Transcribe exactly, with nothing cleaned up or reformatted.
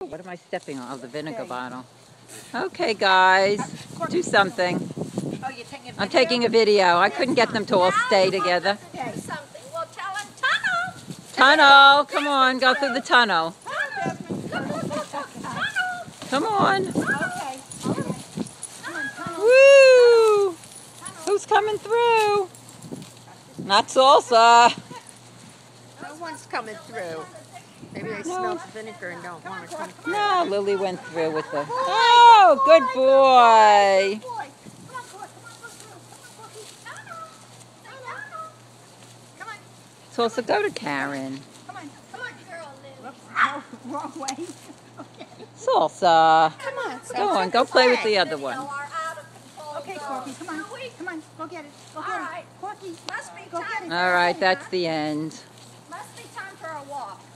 What am I stepping on? Oh, the vinegar bottle. Okay, guys, do something. Oh, you're taking a video? I'm taking a video. I couldn't get them to all stay together. Okay. Something. Well, tell him tunnel. Tunnel. Come on, go through the tunnel. Tunnel. Come on. Okay. Woo! Who's coming through? Not salsa. No one's coming through. Maybe they smell the vinegar and don't want to come through. No, Lily went through with the... Oh, good boy. Salsa, go to Karen. Come on, come on, girl, Lily. Wrong way. Salsa. Come on. Go on, go play with the other one. Okay, Corky, come on. Come on, go get it. Go get it. Corky, must be All right, that's the end. Must be time for a walk.